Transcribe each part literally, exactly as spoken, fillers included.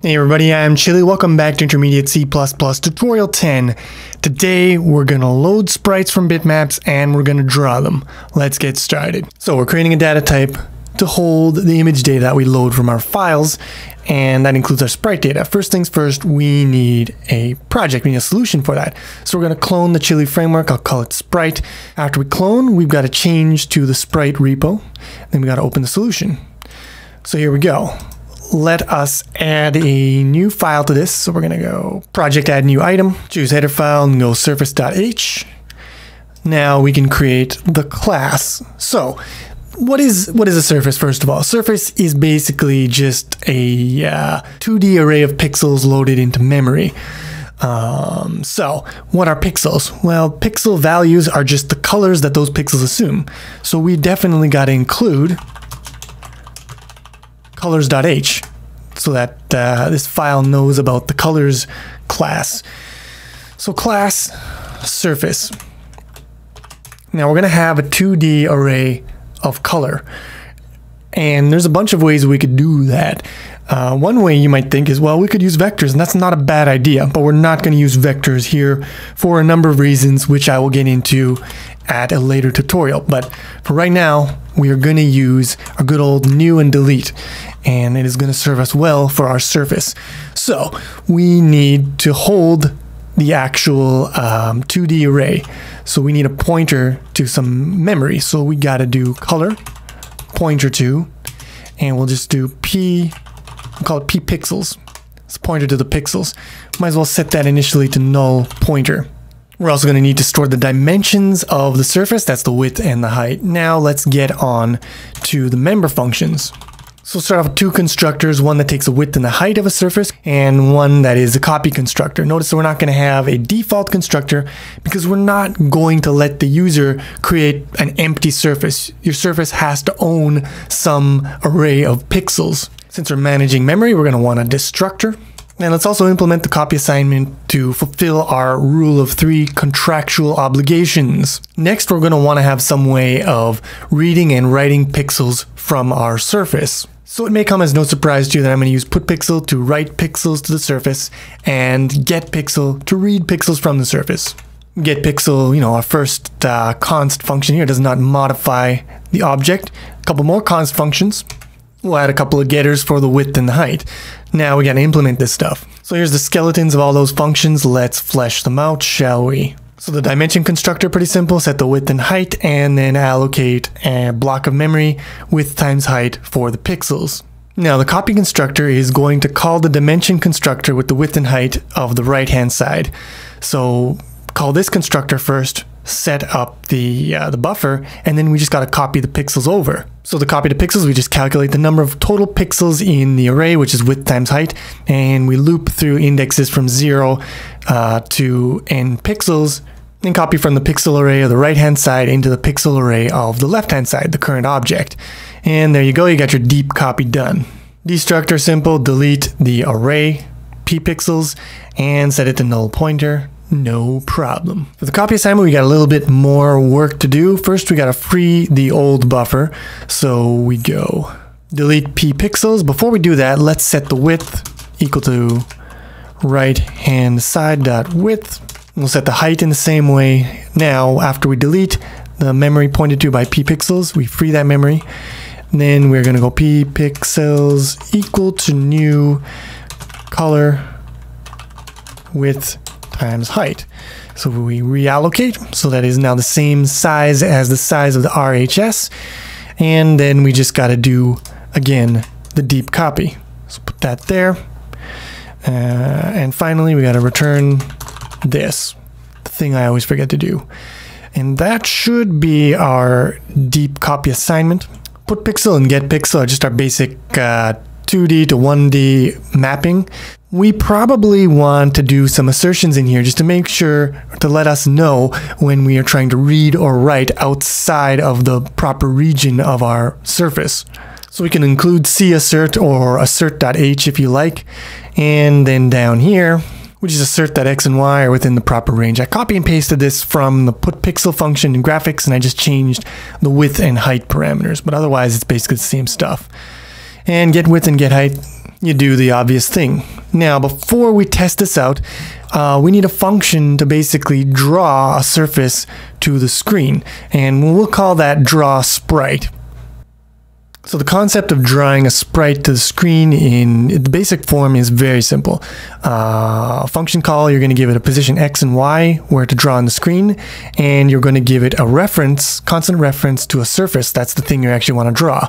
Hey everybody, I'm Chili. Welcome back to Intermediate C plus plus Tutorial ten. Today we're going to load sprites from bitmaps and we're going to draw them. Let's get started. So we're creating a data type to hold the image data that we load from our files, and that includes our sprite data. First things first, we need a project. We need a solution for that. So we're going to clone the Chili framework. I'll call it Sprite. After we clone, we've got to change to the Sprite repo. Then we got to open the solution. So here we go. Let us add a new file to this. So we're going to go project, add new item, choose header file, and go surface.h. Now we can create the class. So what is what is a surface, first of all? Surface is basically just a uh, two D array of pixels loaded into memory. Um, so what are pixels? Well, pixel values are just the colors that those pixels assume. So we definitely got to include colors.h so that uh, this file knows about the colors class. So class surface. Now we're going to have a two D array of color, and there's a bunch of ways we could do that. Uh, one way you might think is, well, we could use vectors, and that's not a bad idea, but we're not going to use vectors here for a number of reasons, which I will get into at a later tutorial. But for right now, we are going to use a good old new and delete, and it is going to serve us well for our surface. So we need to hold the actual um, two D array. So we need a pointer to some memory. So we got to do color pointer to, and we'll just do p, we'll call it p pixels. It's pointer to the pixels. Might as well set that initially to null pointer. We're also going to need to store the dimensions of the surface. That's the width and the height. Now let's get on to the member functions. So we'll start off with two constructors, one that takes the width and the height of a surface, and one that is a copy constructor. Notice that we're not going to have a default constructor because we're not going to let the user create an empty surface. Your surface has to own some array of pixels. Since we're managing memory, we're going to want a destructor. And let's also implement the copy assignment to fulfill our rule of three contractual obligations. Next, we're going to want to have some way of reading and writing pixels from our surface. So it may come as no surprise to you that I'm going to use putPixel to write pixels to the surface and getPixel to read pixels from the surface. GetPixel, you know, our first uh, const function here does not modify the object. A couple more const functions. We'll add a couple of getters for the width and the height. Now we got to implement this stuff. So here's the skeletons of all those functions. Let's flesh them out, shall we? So the dimension constructor, pretty simple. Set the width and height, and then allocate a block of memory, width times height, for the pixels. Now the copy constructor is going to call the dimension constructor with the width and height of the right hand side. So call this constructor first, set up the uh, the buffer, and then we just got to copy the pixels over. So to copy the pixels, we just calculate the number of total pixels in the array, which is width times height, and we loop through indexes from zero uh, to n pixels, and copy from the pixel array of the right hand side into the pixel array of the left hand side, the current object. And there you go, you got your deep copy done. Destructor, simple, delete the array p pixels and set it to null pointer. No problem. For the copy assignment, we got a little bit more work to do. First, we got to free the old buffer. So we go delete p pixels. Before we do that, let's set the width equal to right hand side dot width. We'll set the height in the same way. Now, after we delete the memory pointed to by p pixels, we free that memory. And then we're going to go p pixels equal to new color width times height. So we reallocate, so that is now the same size as the size of the R H S, and then we just got to do again the deep copy. So put that there, uh, and finally we got to return this, the thing I always forget to do, and that should be our deep copy assignment. putPixel and getPixel are just our basic uh, two D to one D mapping. We probably want to do some assertions in here just to make sure, to let us know when we are trying to read or write outside of the proper region of our surface. So we can include cassert or assert.h if you like. And then down here, we just assert that x and y are within the proper range. I copy and pasted this from the putPixel function in graphics, and I just changed the width and height parameters, but otherwise it's basically the same stuff. And get width and get height, you do the obvious thing. Now, before we test this out, uh, we need a function to basically draw a surface to the screen, and we'll call that draw sprite. So the concept of drawing a sprite to the screen in the basic form is very simple. Uh, a function call, you're going to give it a position x and y where to draw on the screen, and you're going to give it a reference, constant reference to a surface. That's the thing you actually want to draw.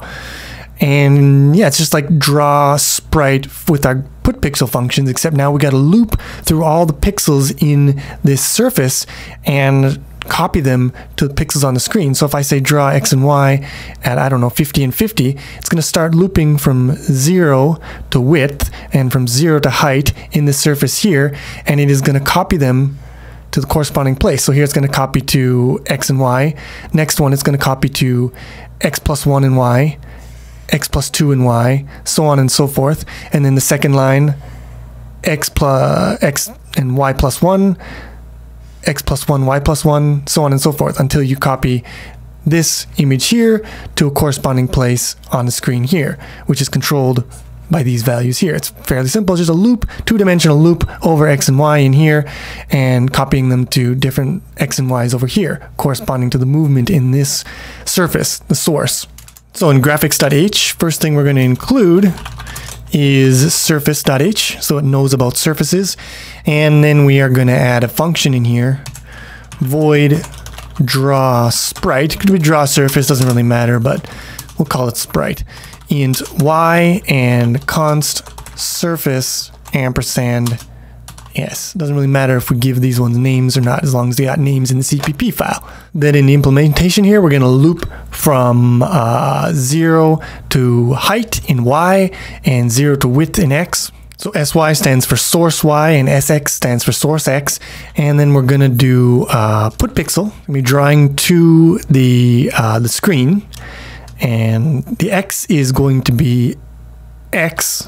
And yeah, it's just like draw sprite with our put pixel functions, except now we got to loop through all the pixels in this surface and copy them to the pixels on the screen. So if I say draw x and y at, I don't know, fifty and fifty, it's going to start looping from zero to width and from zero to height in this surface here, and it is going to copy them to the corresponding place. So here it's going to copy to x and y. Next one it's going to copy to x plus one and y, x plus two and y, so on and so forth. And then the second line, x plus x and y plus one, x plus one, y plus one, so on and so forth, until you copy this image here to a corresponding place on the screen here, which is controlled by these values here. It's fairly simple, just a loop, two-dimensional loop over x and y in here, and copying them to different x and y's over here, corresponding to the movement in this surface, the source. So in graphics.h, first thing we're going to include is surface.h, so it knows about surfaces. And then we are going to add a function in here, void draw sprite. Could be draw surface, doesn't really matter, but we'll call it sprite. Int y and const surface ampersand yes. Doesn't really matter if we give these ones names or not, as long as they got names in the C P P file. Then in the implementation here, we're going to loop from uh, zero to height in y and zero to width in x. So S Y stands for source y and S X stands for source x. And then we're going to do uh, put pixel. We're drawing to the, uh, the screen. And the x is going to be x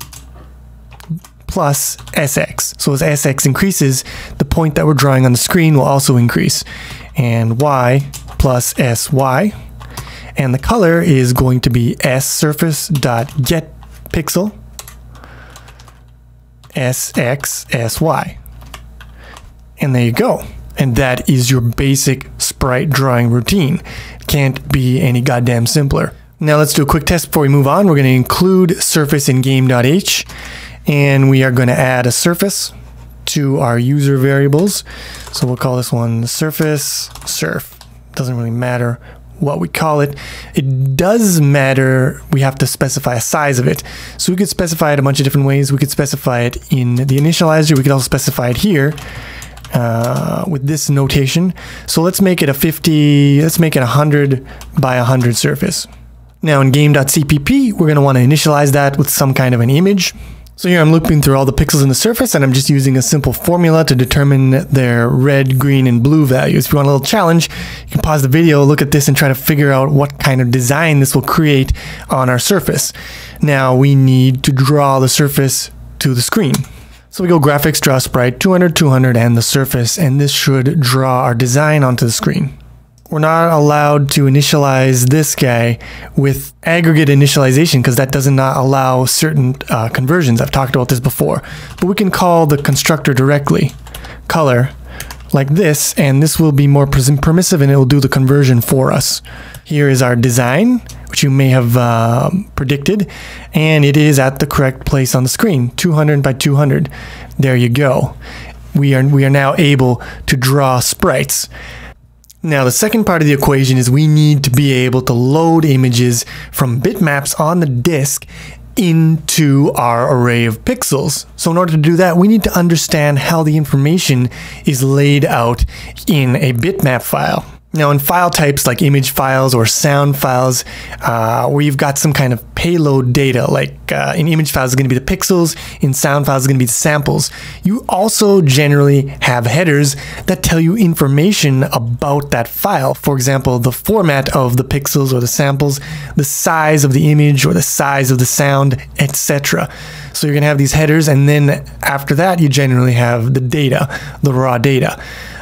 plus S X. So as S X increases, the point that we're drawing on the screen will also increase. And y plus S Y. And the color is going to be S surface dot get pixel S X S Y. And there you go. And that is your basic sprite drawing routine. Can't be any goddamn simpler. Now let's do a quick test before we move on. We're going to include surface in game.h, and we are going to add a surface to our user variables. So we'll call this one surface surf. Doesn't really matter what we call it. It does matter, we have to specify a size of it. So we could specify it a bunch of different ways. We could specify it in the initializer. We could also specify it here uh, with this notation. So let's make it a fifty, let's make it a one hundred by one hundred surface. Now in game.cpp, we're going to want to initialize that with some kind of an image. So here I'm looping through all the pixels in the surface, and I'm just using a simple formula to determine their red, green, and blue values. If you want a little challenge, you can pause the video, look at this, and try to figure out what kind of design this will create on our surface. Now we need to draw the surface to the screen. So we go graphics, draw sprite, two hundred, two hundred, and the surface, and this should draw our design onto the screen. We're not allowed to initialize this guy with aggregate initialization because that does not allow certain uh, conversions. I've talked about this before. But we can call the constructor directly, color, like this, and this will be more permissive and it will do the conversion for us. Here is our design, which you may have uh, predicted, and it is at the correct place on the screen, two hundred by two hundred. There you go. We are, we are now able to draw sprites. Now the second part of the equation is we need to be able to load images from bitmaps on the disk into our array of pixels. So in order to do that, we need to understand how the information is laid out in a bitmap file. Now in file types like image files or sound files, uh, where you've got some kind of payload data, like uh, in image files is going to be the pixels, in sound files is going to be the samples. You also generally have headers that tell you information about that file. For example, the format of the pixels or the samples, the size of the image or the size of the sound, et cetera. So you're going to have these headers, and then after that you generally have the data, the raw data.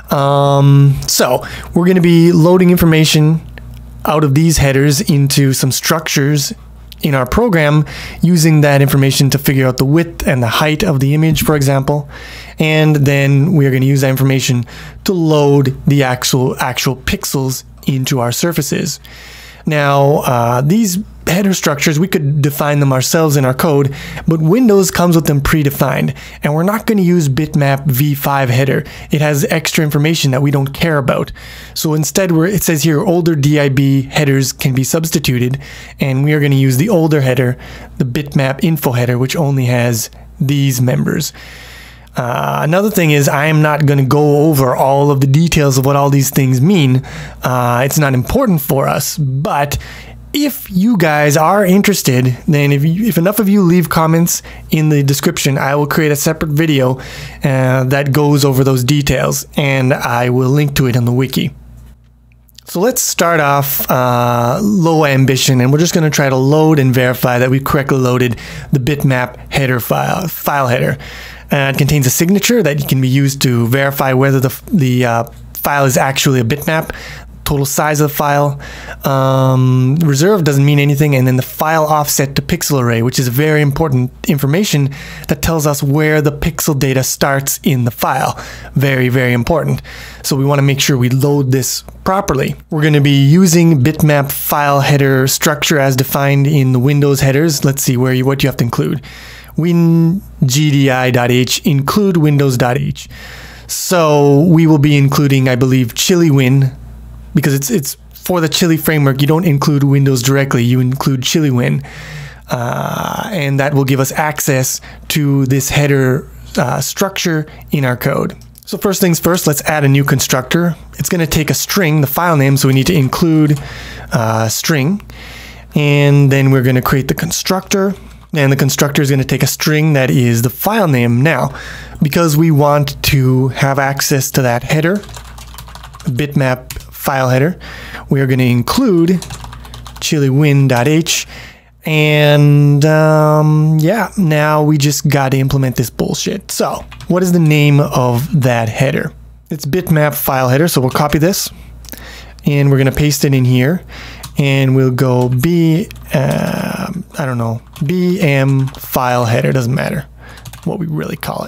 Um, so we're going to be loading information out of these headers into some structures in our program, using that information to figure out the width and the height of the image, for example. And then we're going to use that information to load the actual actual pixels into our surfaces. Now, uh, these header structures, we could define them ourselves in our code, but Windows comes with them predefined, and we're not going to use bitmap v five header. It has extra information that we don't care about. So instead, we're, it says here older D I B headers can be substituted, and we are going to use the older header, the bitmap info header, which only has these members. Uh, another thing is I am not going to go over all of the details of what all these things mean. Uh, it's not important for us, but if you guys are interested, then if, you, if enough of you leave comments in the description, I will create a separate video uh, that goes over those details, and I will link to it on the wiki. So let's start off uh, low ambition, and we're just going to try to load and verify that we've correctly loaded the bitmap header file, file header. Uh, it contains a signature that can be used to verify whether the, the uh, file is actually a bitmap, total size of the file. Um, reserve doesn't mean anything, and then the file offset to pixel array, which is very important information that tells us where the pixel data starts in the file. Very, very important. So we want to make sure we load this properly. We're going to be using bitmap file header structure as defined in the Windows headers. Let's see where you, what you have to include. WinGDI.h include Windows.h. So we will be including, I believe, ChiliWin, because it's it's for the Chili framework. You don't include Windows directly, you include ChiliWin, uh, and that will give us access to this header uh, structure in our code. So first things first, let's add a new constructor. It's going to take a string, the file name, so we need to include uh, string, and then we're going to create the constructor. And the constructor is going to take a string that is the file name. Now, because we want to have access to that header, bitmap file header, we are going to include chiliwin.h. And um, yeah, now we just got to implement this bullshit. So what is the name of that header? It's bitmap file header. So we'll copy this and we're going to paste it in here. And we'll go B, uh, I don't know, B M file header, doesn't matter what we really call it.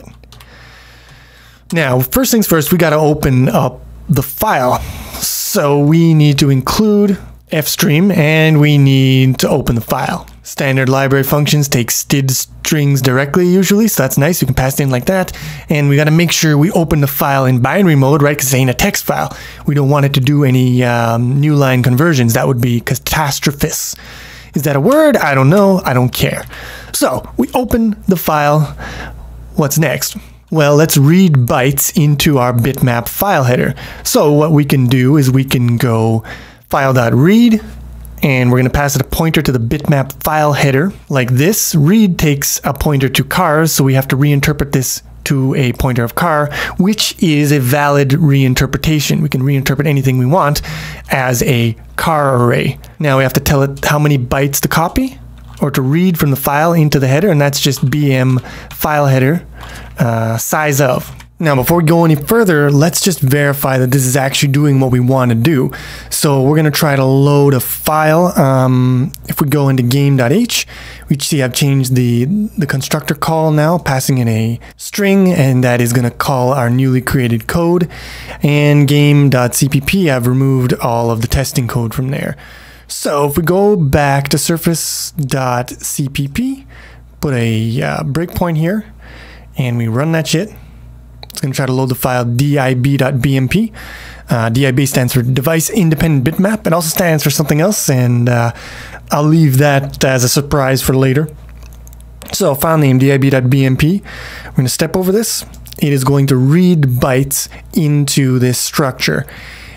Now, first things first, we got to open up the file. So we need to include fstream, and we need to open the file. Standard library functions take std strings directly usually, so that's nice. You can pass it in like that. And we got to make sure we open the file in binary mode, right? Because it ain't a text file. We don't want it to do any um, new line conversions. That would be catastrophous. Is that a word? I don't know. I don't care. So we open the file. What's next? Well, let's read bytes into our bitmap file header. So what we can do is we can go file.read, and we're going to pass it a pointer to the bitmap file header like this. Read takes a pointer to cars, so we have to reinterpret this to a pointer of car, which is a valid reinterpretation. We can reinterpret anything we want as a car array. Now we have to tell it how many bytes to copy or to read from the file into the header, and that's just B M file header uh, size of. Now, before we go any further, let's just verify that this is actually doing what we want to do. So we're going to try to load a file. Um, if we go into game.h, we see I've changed the, the constructor call now, passing in a string, and that is going to call our newly created code. And game.cpp, I've removed all of the testing code from there. So if we go back to surface.cpp, put a uh, breakpoint here, and we run that shit. It's going to try to load the file dib.bmp. Uh, D I B stands for Device Independent Bitmap. It also stands for something else, and uh, I'll leave that as a surprise for later. So file name dib.bmp. We're going to step over this. It is going to read bytes into this structure.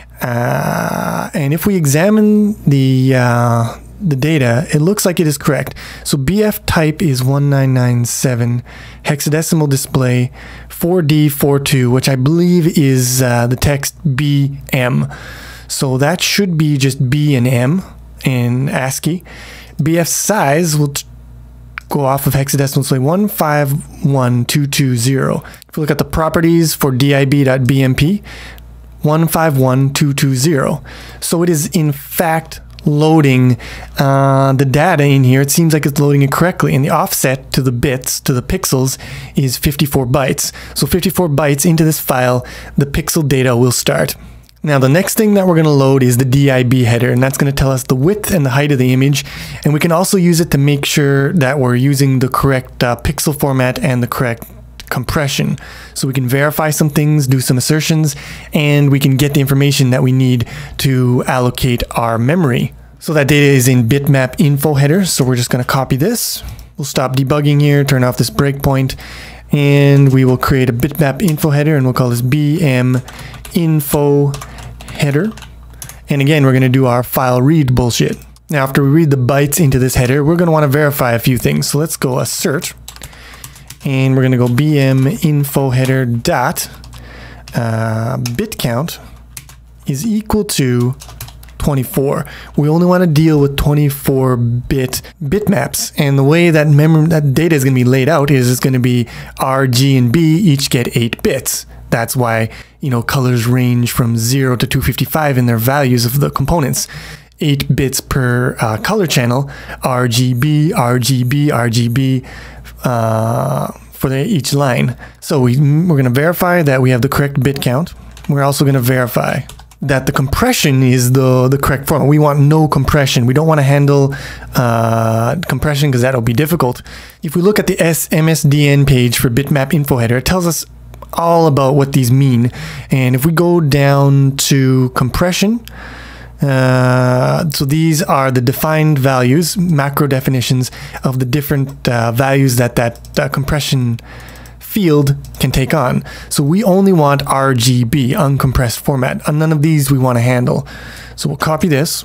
Uh, and if we examine the uh, the data, it looks like it is correct. So B F type is one nine nine seven, hexadecimal display four D forty-two, which I believe is uh, the text B M. So that should be just B and M in ASCII. B F size will go off of hexadecimal display one five one two two zero. If we look at the properties for dib.bmp, one five one two two zero. So it is in fact loading uh, the data in here. It seems like it's loading it correctly, and the offset to the bits, to the pixels, is fifty-four bytes. So fifty-four bytes into this file, the pixel data will start. Now the next thing that we're going to load is the D I B header, and that's going to tell us the width and the height of the image, and we can also use it to make sure that we're using the correct uh, pixel format and the correct compression. So we can verify some things, do some assertions, and we can get the information that we need to allocate our memory. So that data is in bitmap info header, so we're just going to copy this. We'll stop debugging here, turn off this breakpoint, and we will create a bitmap info header, and we'll call this B M info header. And again, we're going to do our file read bullshit. Now after we read the bytes into this header, we're going to want to verify a few things. So let's go assert, and we're going to go B M info header dot uh, bit count is equal to twenty-four. We only want to deal with twenty-four bit bitmaps, and the way that memory that data is going to be laid out is it's going to be R, G, and B each get eight bits. That's why, you know, colors range from zero to two fifty-five in their values of the components. eight bits per uh, color channel, R G B, R G B, R G B uh, for the, each line. So we, we're going to verify that we have the correct bit count. We're also going to verify that the compression is the, the correct format. We want no compression. We don't want to handle uh, compression because that'll be difficult. If we look at the M S D N page for bitmap info header, it tells us all about what these mean. And if we go down to compression, uh, so these are the defined values, macro definitions of the different uh, values that that uh, compression field can take on. So we only want R G B, uncompressed format. And none of these we want to handle. So we'll copy this,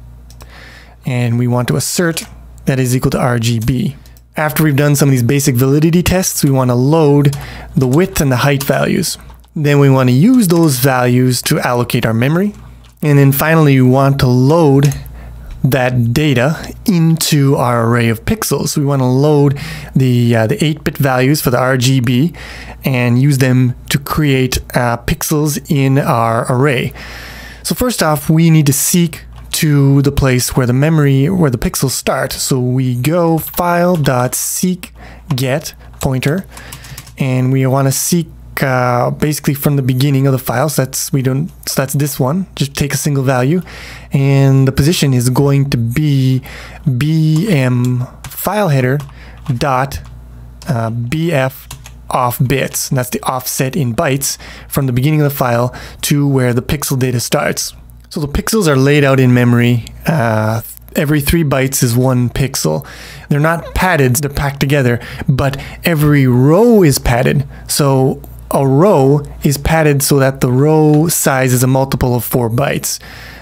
and we want to assert that is equal to R G B. After we've done some of these basic validity tests, we want to load the width and the height values. Then we want to use those values to allocate our memory. And then finally, we want to load that data into our array of pixels. We want to load the uh, the eight bit values for the R G B and use them to create uh, pixels in our array. So first off, we need to seek to the place where the memory, where the pixels start. So we go file.seek get pointer, and we want to seek uh, basically from the beginning of the file. So that's we don't. So that's this one. Just take a single value, and the position is going to be B M file header dot uh, B F off bits, and that's the offset in bytes from the beginning of the file to where the pixel data starts. So the pixels are laid out in memory. Uh, every three bytes is one pixel. They're not padded, they're packed together, but every row is padded. So a row is padded so that the row size is a multiple of four bytes.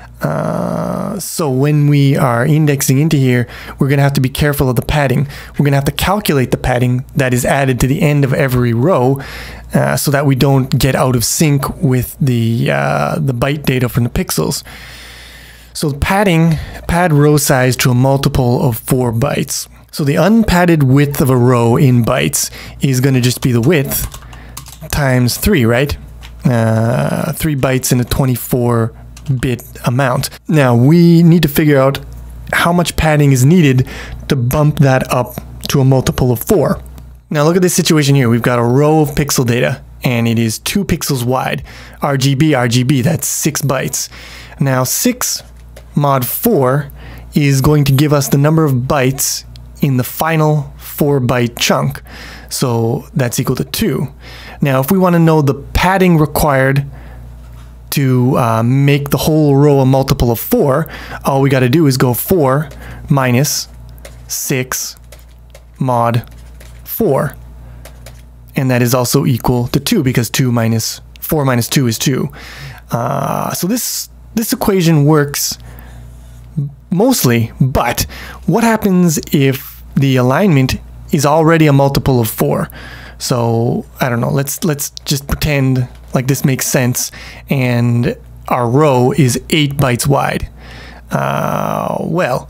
Uh, so when we are indexing into here, we're going to have to be careful of the padding. We're going to have to calculate the padding that is added to the end of every row uh, so that we don't get out of sync with the, uh, the byte data from the pixels. So padding, pad row size to a multiple of four bytes. So the unpadded width of a row in bytes is going to just be the width times three, right? Uh, three bytes in a twenty-four bit amount. Now we need to figure out how much padding is needed to bump that up to a multiple of four. Now look at this situation here. We've got a row of pixel data, and it is two pixels wide. R G B, R G B, that's six bytes. Now six mod four is going to give us the number of bytes in the final four byte chunk. So that's equal to two. Now if we want to know the padding required to uh, make the whole row a multiple of four, all we got to do is go four minus six mod four. And that is also equal to two, because two minus four minus two is two. Uh, so this, this equation works mostly, but what happens if the alignment is already a multiple of four? So I don't know, let's, let's just pretend like this makes sense, and our row is eight bytes wide. Uh, well,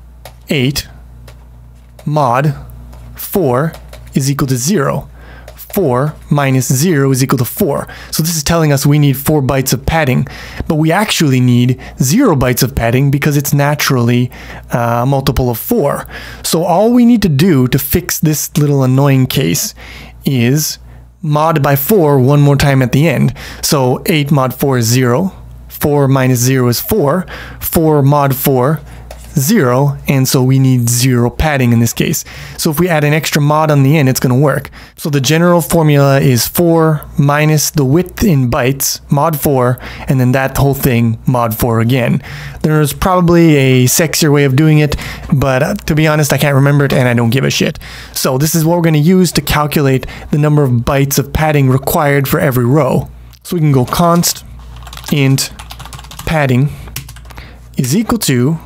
eight mod four is equal to zero. four minus zero is equal to four. So this is telling us we need four bytes of padding, but we actually need zero bytes of padding because it's naturally uh, a multiple of four. So all we need to do to fix this little annoying case is mod by four one more time at the end. So eight mod four is zero, four minus zero is four, four mod four, zero, and so we need zero padding in this case. So if we add an extra mod on the end, it's going to work. So the general formula is four minus the width in bytes, mod four, and then that whole thing, mod four again. There's probably a sexier way of doing it, but uh, to be honest, I can't remember it and I don't give a shit. So this is what we're going to use to calculate the number of bytes of padding required for every row. So we can go const int padding is equal to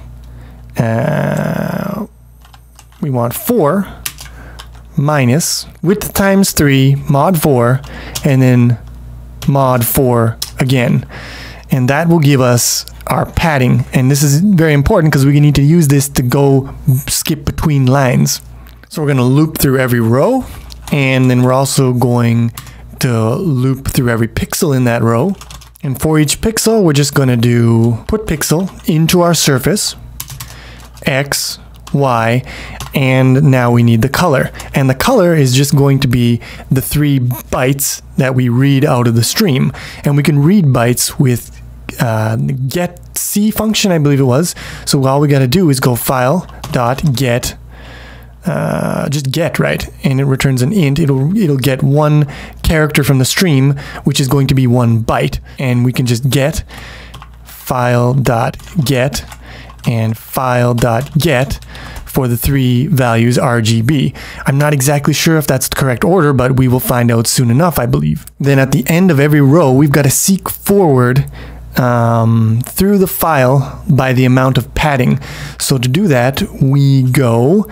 Uh, we want four minus width times three mod four and then mod four again, and that will give us our padding. And this is very important because we need to use this to go skip between lines. So we're going to loop through every row, and then we're also going to loop through every pixel in that row. And for each pixel, we're just going to do put pixel into our surface, X, Y, and now we need the color. And the color is just going to be the three bytes that we read out of the stream. And we can read bytes with uh, get C function, I believe it was. So all we got to do is go file dot get, uh, just get, right? And it returns an int. It'll it'll get one character from the stream, which is going to be one byte. And we can just get file dot get and file.get for the three values R G B. I'm not exactly sure if that's the correct order, but we will find out soon enough, I believe. Then at the end of every row, we've got to seek forward um, through the file by the amount of padding. So to do that, we go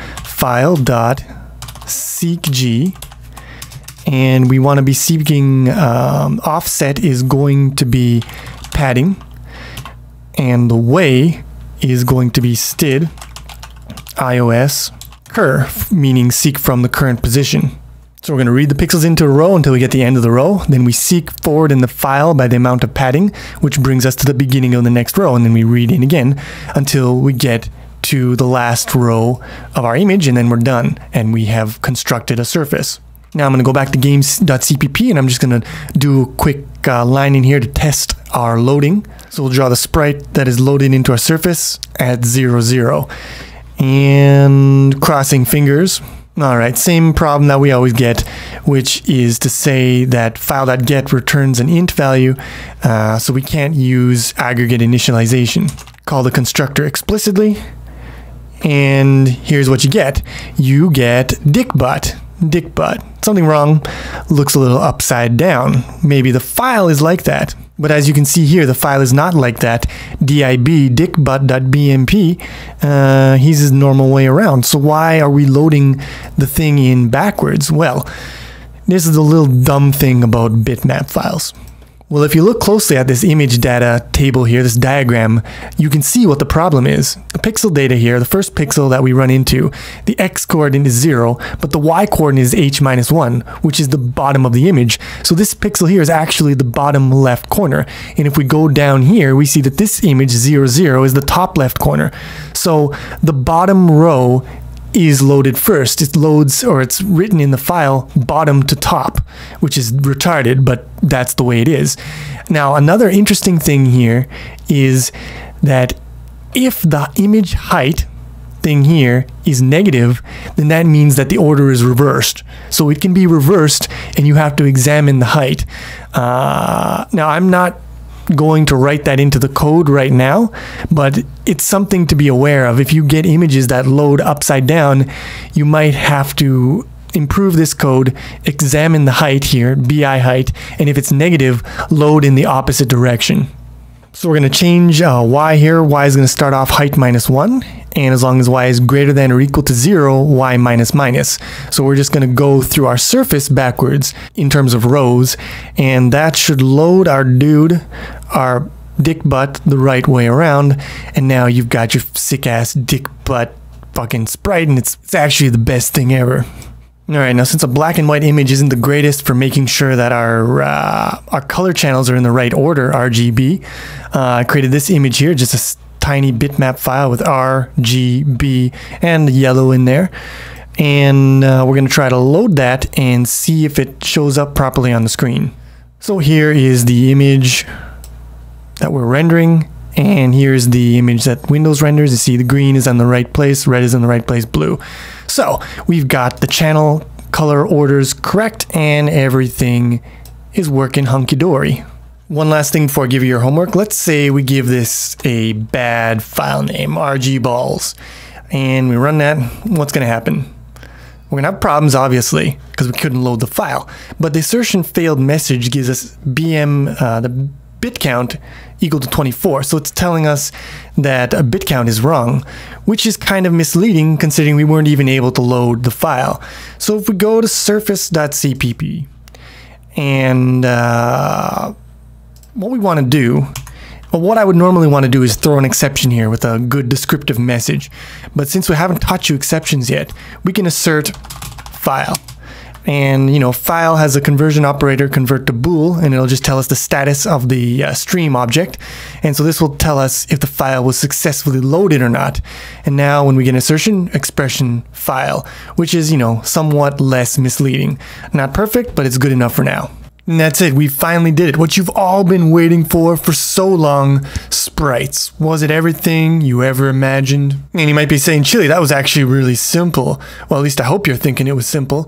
file.seekg, and we want to be seeking um, offset is going to be padding, and the way is going to be std ios cur, meaning seek from the current position. So we're going to read the pixels into a row until we get the end of the row. Then we seek forward in the file by the amount of padding, which brings us to the beginning of the next row. And then we read in again until we get to the last row of our image, and then we're done. And we have constructed a surface. Now I'm going to go back to games.cpp, and I'm just going to do a quick uh, line in here to test our loading. So we'll draw the sprite that is loaded into our surface at zero, zero. And crossing fingers. All right, same problem that we always get, which is to say that file.get returns an int value, uh, so we can't use aggregate initialization. Call the constructor explicitly, and here's what you get. You get dickbutt. Dickbutt. Something wrong. Looks a little upside down. Maybe the file is like that. But as you can see here, the file is not like that. Dib dickbutt.bmp, uh, he's his normal way around. So why are we loading the thing in backwards? Well, this is a little dumb thing about bitmap files. Well, if you look closely at this image data table here, this diagram, you can see what the problem is. The pixel data here, the first pixel that we run into, the x coordinate is zero, but the y coordinate is h minus one, which is the bottom of the image. So this pixel here is actually the bottom left corner. And if we go down here, we see that this image, zero, zero, is the top left corner. So the bottom row is loaded first. It loads, or it's written in the file, bottom to top, which is retarded, but that's the way it is. Now, another interesting thing here is that if the image height thing here is negative, then that means that the order is reversed. So it can be reversed, and you have to examine the height. Uh, now, I'm not going to write that into the code right now, but it's something to be aware of. If you get images that load upside down, you might have to improve this code, examine the height here, bi height, and if it's negative, load in the opposite direction. So we're going to change uh, y here. Y is going to start off height minus one, and as long as y is greater than or equal to zero, y minus minus. So we're just going to go through our surface backwards in terms of rows, and that should load our dude, our dick butt, the right way around. And now you've got your sick ass dick butt fucking sprite, and it's, it's actually the best thing ever. All right, now since a black and white image isn't the greatest for making sure that our uh, our color channels are in the right order, R G B, uh, I created this image here, just a tiny bitmap file with R G B and yellow in there. And uh, we're going to try to load that and see if it shows up properly on the screen. So here is the image that we're rendering, and here's the image that Windows renders. You see the green is in the right place, red is in the right place, blue. So we've got the channel color orders correct, and everything is working hunky-dory. One last thing before I give you your homework. Let's say we give this a bad file name, R G balls, and we run that. What's going to happen? We're going to have problems, obviously, because we couldn't load the file. But the assertion failed message gives us B M, uh, the bit count equal to twenty-four. So it's telling us that a bit count is wrong, which is kind of misleading considering we weren't even able to load the file. So if we go to surface.cpp, and uh, what we want to do, well, what I would normally want to do is throw an exception here with a good descriptive message. But since we haven't taught you exceptions yet, we can assert file. And, you know, file has a conversion operator, convert to bool, and it'll just tell us the status of the uh, stream object. And so this will tell us if the file was successfully loaded or not. And now when we get an assertion, expression file, which is, you know, somewhat less misleading. Not perfect, but it's good enough for now. And that's it, we finally did it. What you've all been waiting for for so long, sprites. Was it everything you ever imagined? And you might be saying, Chili, that was actually really simple. Well, at least I hope you're thinking it was simple.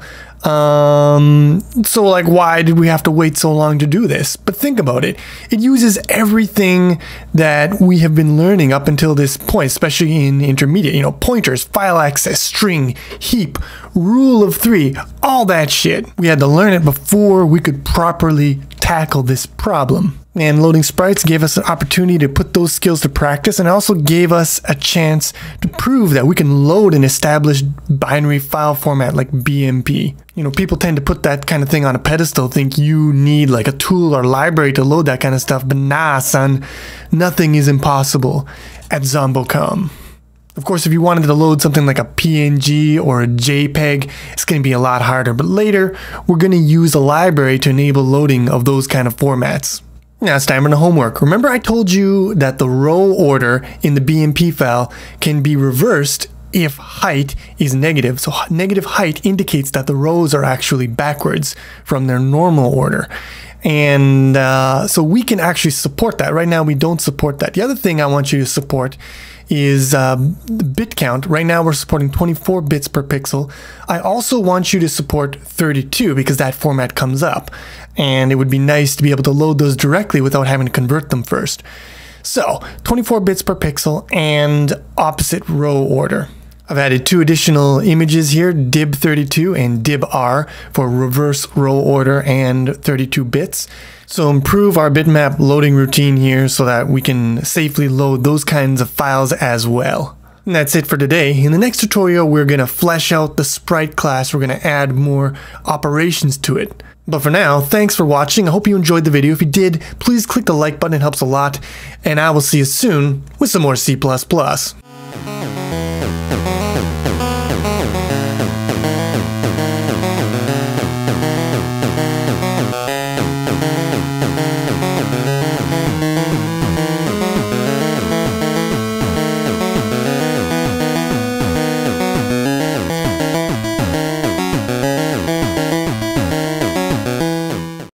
Um, so like, why did we have to wait so long to do this? But think about it. It uses everything that we have been learning up until this point, especially in intermediate, you know, pointers, file access, string, heap, rule of three, all that shit. We had to learn it before we could properly tackle this problem. And loading sprites gave us an opportunity to put those skills to practice, and also gave us a chance to prove that we can load an established binary file format like B M P. You know, people tend to put that kind of thing on a pedestal, think you need like a tool or library to load that kind of stuff, but nah, son, nothing is impossible at Zombocom. Of course, if you wanted to load something like a P N G or a JPEG, it's going to be a lot harder, but later we're going to use a library to enable loading of those kind of formats. Now it's time for the homework. Remember I told you that the row order in the B M P file can be reversed if height is negative. So negative height indicates that the rows are actually backwards from their normal order. And uh, so we can actually support that. Right now we don't support that. The other thing I want you to support is uh, the bit count. Right now we're supporting twenty-four bits per pixel. I also want you to support thirty-two because that format comes up. And it would be nice to be able to load those directly without having to convert them first. So twenty-four bits per pixel and opposite row order. I've added two additional images here, dib thirty-two and dib R for reverse row order and thirty-two bits. So improve our bitmap loading routine here so that we can safely load those kinds of files as well. And that's it for today. In the next tutorial, we're going to flesh out the sprite class. We're going to add more operations to it. But for now, thanks for watching. I hope you enjoyed the video. If you did, please click the like button. It helps a lot. And I will see you soon with some more C plus plus.